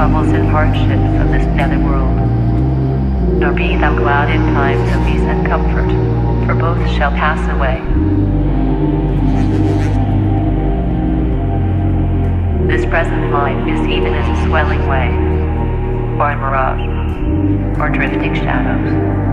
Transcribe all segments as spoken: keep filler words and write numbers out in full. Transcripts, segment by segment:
troubles and hardships of this nether world. Nor be thou glad in times of peace and comfort, for both shall pass away. This present life is even as a swelling wave, or a mirage, or drifting shadows.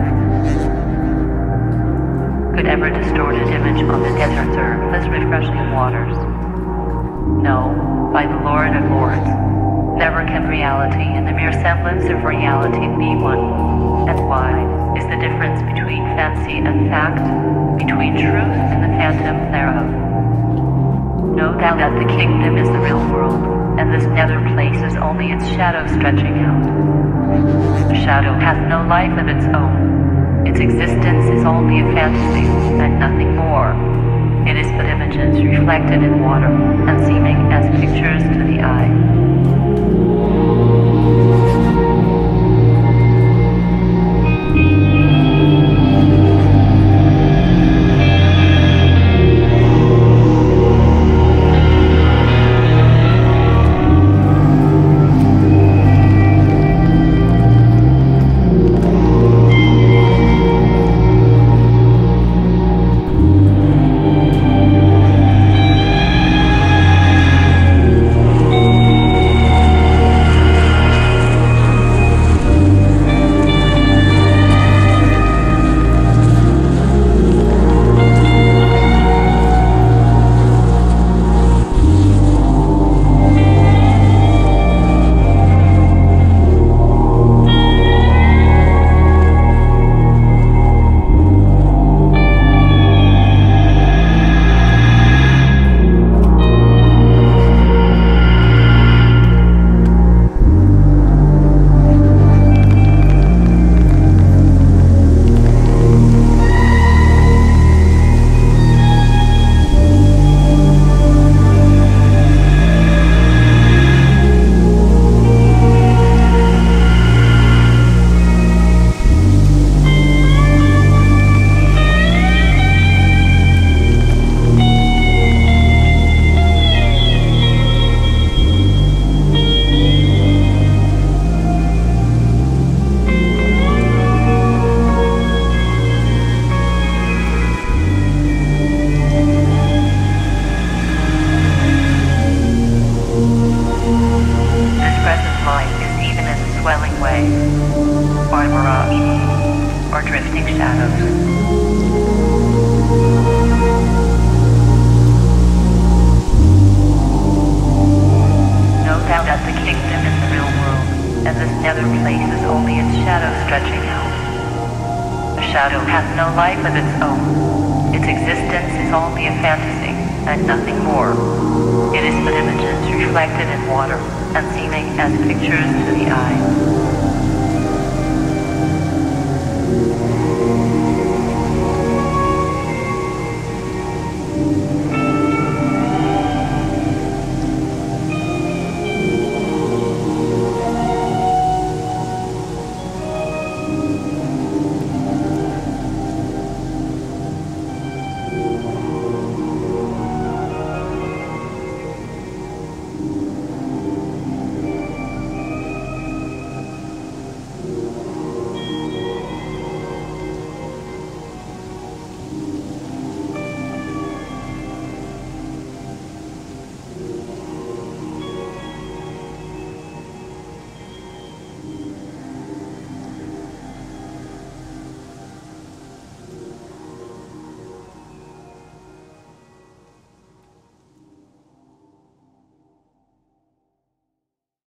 Could ever distorted image on the desert serve as refreshing waters? No, by the Lord of Lords, never can reality and the mere semblance of reality be one. And why is the difference between fancy and fact, between truth and the phantom thereof? Know thou that the kingdom is the real world, and this nether place is only its shadow stretching out. The shadow hath no life of its own. Its existence is only a fantasy, and nothing more. It is but images reflected in water, and seeming as pictures to the eye. Swelling wave, or a mirage, or drifting shadows. Know thou that the kingdom is the real world, and this nether place is only its shadow stretching out. The shadow hath no life of its own. Its existence is only a fantasy, and nothing more. It is but images reflected in water, and seeming as pictures to the eye.